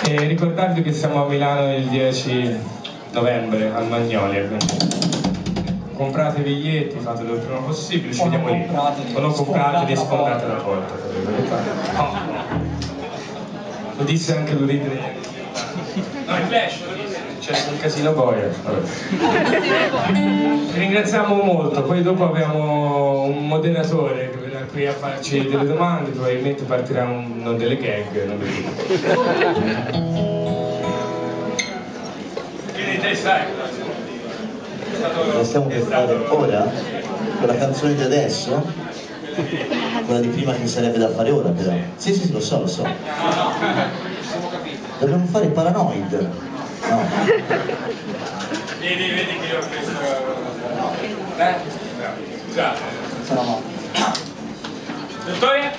E ricordatevi che siamo a Milano il 10 novembre al Magnolia, quindi comprate i biglietti, fatelo il prima possibile, ci vediamo lì. O non comprateli, sfondate la porta. No. Lo disse anche l'Uridine. No, il Flash lo disse, c'è un casino boia. Vi ringraziamo molto, poi dopo abbiamo un moderatore che verrà qui a farci delle domande, probabilmente partiranno delle gag, non lo dico. Quindi te sai. Possiamo cantare ora? Con la canzone di adesso? Quella di prima che sarebbe da fare ora però. Sì, lo so. Dobbiamo fare Paranoid. No. Vedi che io ho questo... Scusate. No. Dottore?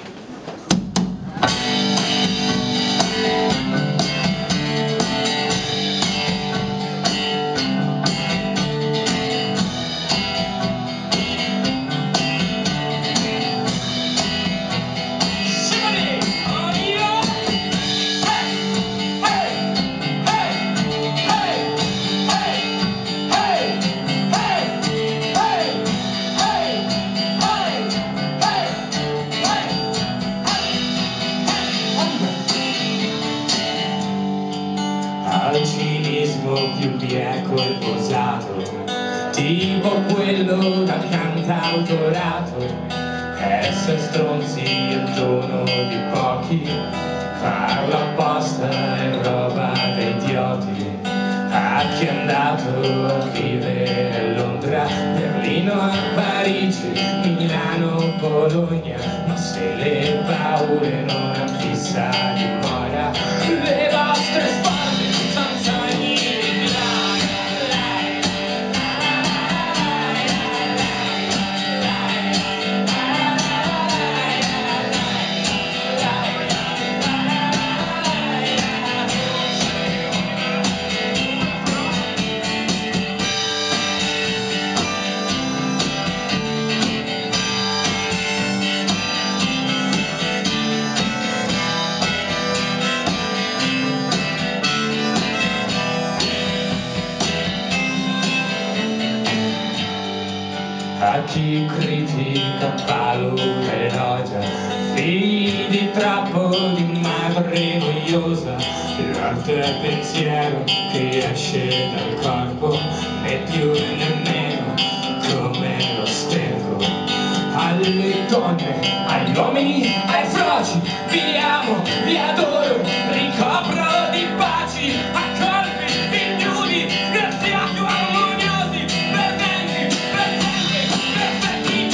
Al cinismo più bieco e posato, tipo quello da cantautorato, essere stronzi il dono di pochi, farlo apposta è roba da idioti. A chi è andato a vivere a Londra, Berlino, a Parigi, Milano, Bologna, ma se le paure non hanno fissa dimora, le vostre spose sono sogni di a chi critica palude e elogia, figli di troppo di madre noiosa, l'arte è pensiero che esce dal corpo, né più né nemmeno come lo sterco. Alle donne, agli uomini, ai froci, vi amo, vi adoro, ricopro di baci, a colpi ignudi, graziati o armoniosi, perdenti, perfetti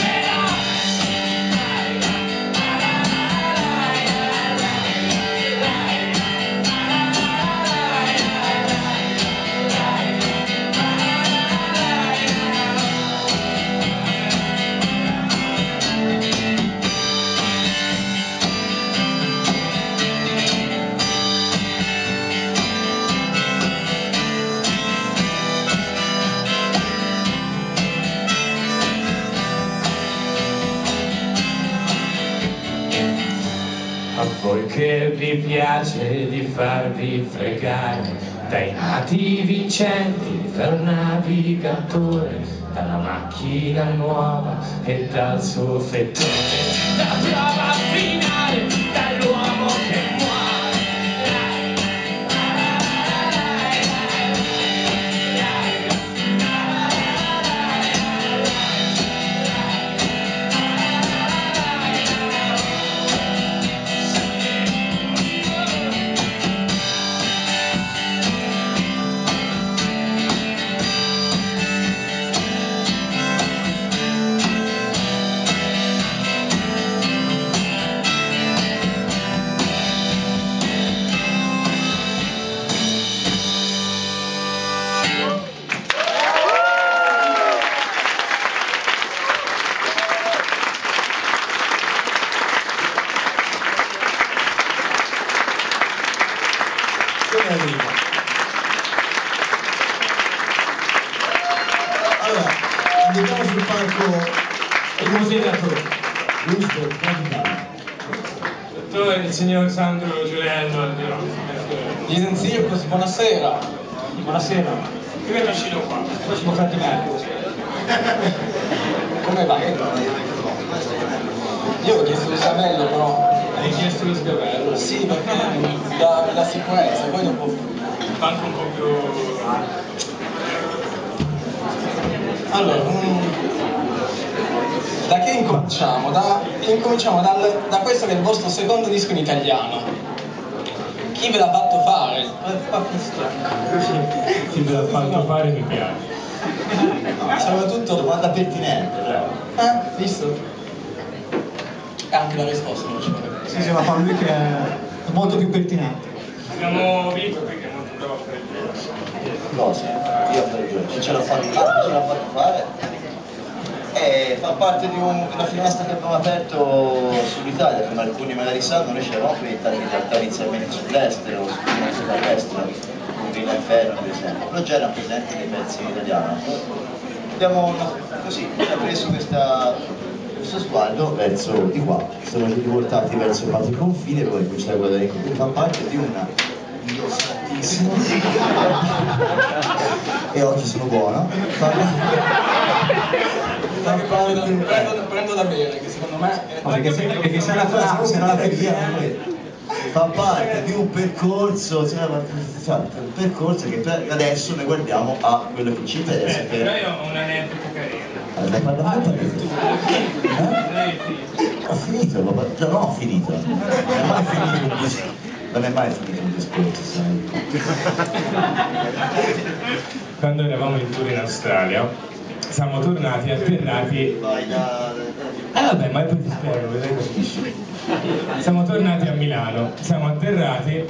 a voi che vi piace di farvi fregare dai nati vincenti dal navigatore, dalla macchina nuova e dal suo fettore, la prova finale dall'uomo che muore. Allora, andiamo sul palco Il moderatore. giusto, Dottore, il signor Sandro Giuliello al di là. Isen Circus, buonasera. Buonasera. Io mi vicino qua, poi sono fatti merda. Come va? Io ho chiesto lo sgabello, però. Hai chiesto lo sgabello? Sì, perché la sicurezza, poi dopo. Anche un po' più... Allora, da che incominciamo? Incominciamo da questo che è il vostro secondo disco in italiano. Chi ve l'ha fatto fare? Chi ve l'ha fatto fare mi piace. Soprattutto Domanda pertinente, bravo. Visto? E anche la risposta non c'è. Sì, sì, ma fa lui che è molto più pertinente. Abbiamo Vito qui che è molto bravo a fare il gioco. Cosa? Io a fare giochi. Ce l'ha fatto fare. E fa parte di una finestra che abbiamo aperto sull'Italia, come alcuni magari sanno, noi ci eravamo proiettati in realtà inizialmente sull'estero, all'estero, con Villa Inferno per esempio, però già erano presenti dei pezzi in italiano. Abbiamo così preso questo sguardo verso di qua, siamo rivoltati verso il altro confine e poi cominciare a guardare qui, fa parte di una indossatissima e oggi sono buono, Prendo da bere, che secondo me Perché sei una feria. fa parte di un percorso, cioè, un percorso che adesso noi guardiamo a quello che ci interessa. Però io ho un aneddoto carino. Ho finito, papà. Cioè, no, ho finito. Non è mai finito un discorso, sai. Quando eravamo in tour in Australia, siamo tornati atterrati. Vabbè, ma poi ti spiego, lei capisci. Siamo tornati a Milano, siamo atterrati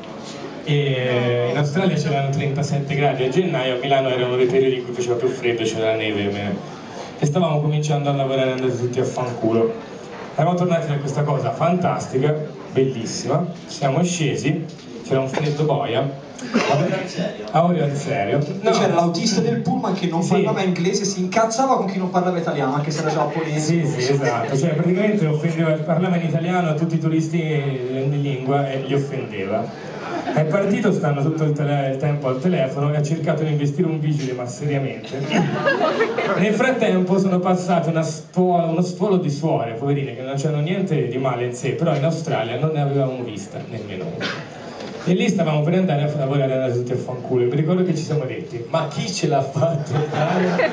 e in Australia c'erano 37 gradi a gennaio, a Milano erano dei periodi in cui faceva più freddo, c'era la neve e stavamo cominciando a lavorare andati tutti a fanculo. Eravamo tornati da questa cosa fantastica, bellissima, siamo scesi, c'era un freddo boia. A ore al serio? No. C'era l'autista del pullman che non parlava inglese, si incazzava con chi non parlava italiano, anche se era giapponese. Sì, esatto, cioè praticamente offendeva, parlava in italiano a tutti i turisti in lingua e li offendeva. È partito, stanno tutto il tempo al telefono e ha cercato di investire un vigile, ma seriamente. Nel frattempo sono passate uno stuolo di suore, poverine, che non c'erano niente di male in sé, però in Australia non ne avevamo vista nemmeno una. E lì stavamo per andare a lavorare andati tutti a fanculo e mi ricordo che ci siamo detti ma chi ce l'ha fatto fare?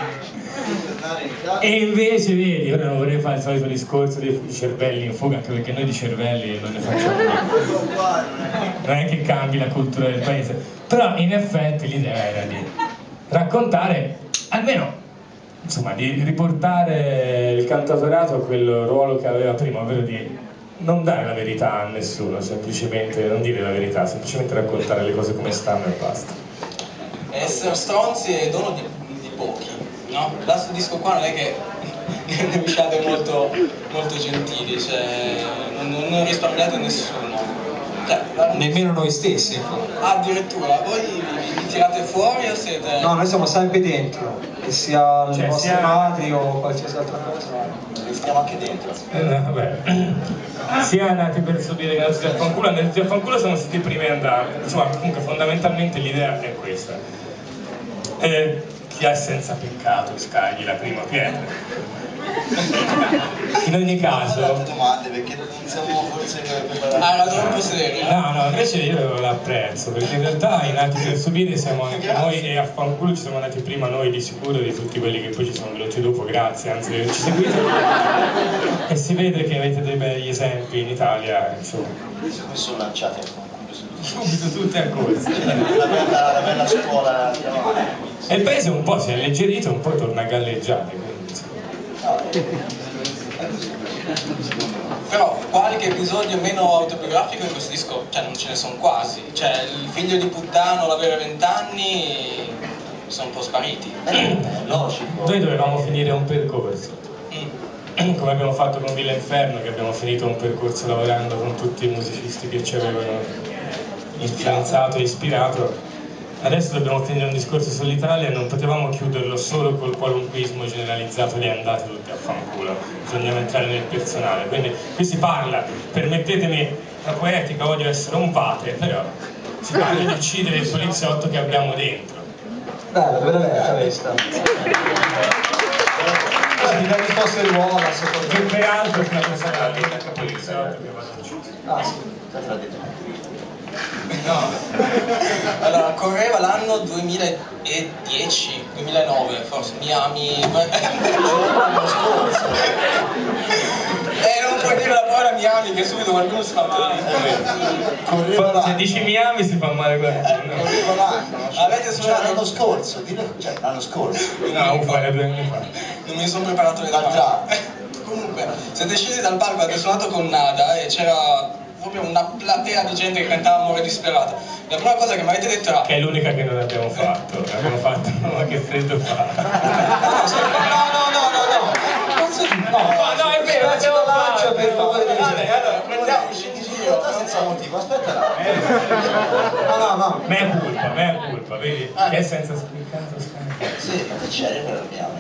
E invece vedi, ora non vorrei fare il solito discorso dei cervelli in fuga, anche perché noi di cervelli non ne facciamo niente, non è che cambi la cultura del paese, però in effetti l'idea era di raccontare, almeno insomma di riportare il cantautorato a quel ruolo che aveva prima, ovvero di non dare la verità a nessuno, semplicemente non dire la verità, semplicemente raccontare le cose come stanno e basta. Essere stronzi è dono di pochi, no? Questo disco qua non è che ne usciate molto gentili, cioè non risparmiate nessuno. Cioè, nemmeno noi stessi. Addirittura, voi vi tirate fuori o siete... No, noi siamo sempre dentro, che sia le vostre madri o qualsiasi altra cosa. Stiamo anche dentro. Vabbè. Sia nati per subire che nati a fanculo, nati a fanculo siamo stati i primi ad andare. Insomma, comunque fondamentalmente l'idea è questa. Chi è senza peccato scagli la prima pietra. In ogni caso domande perché non siamo forse preparati. Ah, era troppo serio. No, invece io l'apprezzo perché in realtà i nati per subire siamo anche noi e a fanculo ci siamo nati prima noi di sicuro di tutti quelli che poi ci sono venuti dopo, grazie, anzi ci seguite e si vede che avete dei begli esempi in Italia, insomma. Come sono lanciati a fanculo Subito tutte a corsa. La bella scuola e il paese un po' si è alleggerito, un po' torna a galleggiare, quindi, Però qualche episodio meno autobiografico in questo disco, cioè non ce ne sono quasi, cioè il figlio di puttano, l'avere 20 anni sono un po' spariti. Logico. Noi dovevamo finire un percorso, come abbiamo fatto con Villa Inferno, che abbiamo finito un percorso lavorando con tutti i musicisti che ci avevano influenzato e ispirato. Adesso dobbiamo finire un discorso sull'Italia e non potevamo chiuderlo solo col qualunquismo generalizzato di andate tutti a fanculo, bisognava entrare nel personale, quindi qui si parla, permettetemi la poetica, voglio essere un vate, però si parla di uccidere il poliziotto che abbiamo dentro. Bella, bella letta questa. Di dare risposte di uova, secondo Che me. peraltro è una cosa da l'unico poliziotto che vado ucciso. Ah, sì. No. Allora, correva l'anno 2010, 2009 forse, Miami. L'anno scorso. Non puoi dire la parola Miami che subito qualcuno si fa male. Correva Se l'anno. dici Miami si fa male qualcuno. Correva l'anno. Avete Cioè suonato- l'anno scorso, cioè l'anno scorso. No, uffa, 2 anni fa. Non mi sono preparato le domande. Comunque, siete scesi dal palco, avete suonato con Nada e c'era proprio una platea di gente che cantava Amore disperato. La prima cosa che mi avete detto era Che è l'unica che non abbiamo fatto. Abbiamo fatto, ma che freddo fa. No, no, è vero, Spezzo la lancia per favore. allora prendiamoci in giro. Senza motivo, aspetta là. No. Mea culpa, vedi? Che è senza spiccato scaricato. Sì, ma che c'è? Parliamo.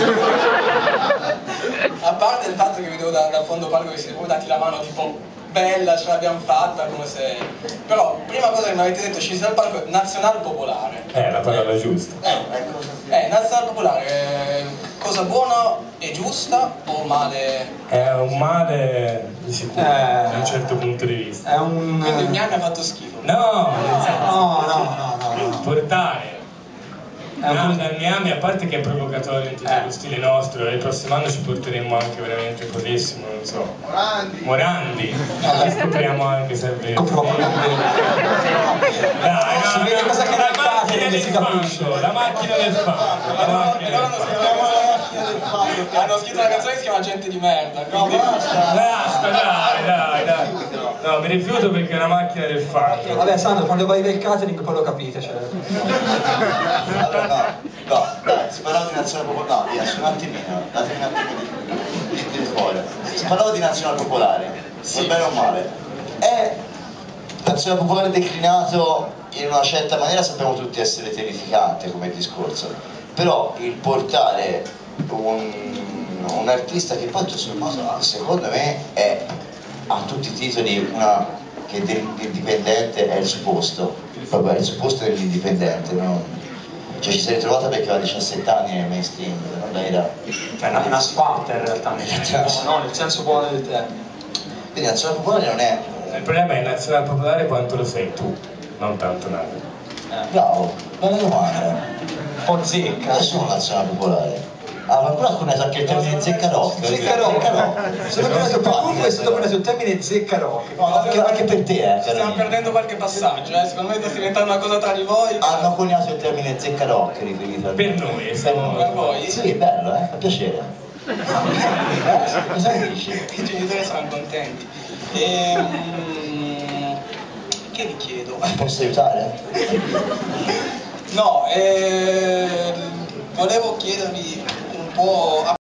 A parte il fatto che vedevo dal fondo palco che siete proprio dati la mano tipo bella, ce l'abbiamo fatta, come se... Però, prima cosa che mi avete detto, scesi dal palco, nazional popolare. La parola giusta. Nazional popolare, cosa buona e giusta o male? È un male di sicuro, da un certo punto di vista. È un... Quindi il Miami ha fatto schifo. No, nel senso, No. portare Nada al Miami, a parte che è provocatorio in tutto lo stile nostro, e il prossimo anno ci porteremo anche veramente potessimo, non so, Morandi, che scopriamo anche se è vero. Dai, Si vede cosa che la ne macchina fate, del si capisce. fango, la macchina del fango, la macchina del fango. Hanno scritto una canzone che si chiama Gente di merda. Quindi... Basta, dai. No, mi rifiuto perché è una macchina del fango. Vabbè, Sandro, quando vai nel catering poi lo capite, cioè. Allora, no, dai, si parlava di nazionale popolare, no, adesso un attimino, datemi un attimo di fuori. Si parlava di nazionale popolare, va bene o male. È nazionale popolare declinato in una certa maniera, sappiamo tutti essere terrificante come discorso, però il portare un artista che poi tutto sommato, secondo me, è a tutti i titoli che dell'indipendente è il suo posto, proprio è il suo posto dell'indipendente, no? Cioè ci sei ritrovata perché aveva 17 anni nel mainstream, non lei era... Cioè, è una squadra in realtà, no, nel senso buono del termine. Quindi nazionale popolare non è... Il problema è il nazionale popolare quanto lo sei tu, non tanto Nada. Bravo, bella domanda. Un po' zecca. Cosa sono nazionale popolare? Ah, qualcuno ha coniato anche il termine zecca rock. Zecca rock. Sono preso per Google e sono preso il termine zecca rock. No, anche per te, Stiamo Carolina. perdendo qualche passaggio, secondo me sta diventando una cosa tra di voi. Hanno coniato il termine zecca rock riferito Per noi, siamo... Per voi? Sì, è bello, fa piacere. Cosa ne dici? I genitori saranno contenti. Che vi chiedo? Posso aiutare? No, volevo chiedervi un po',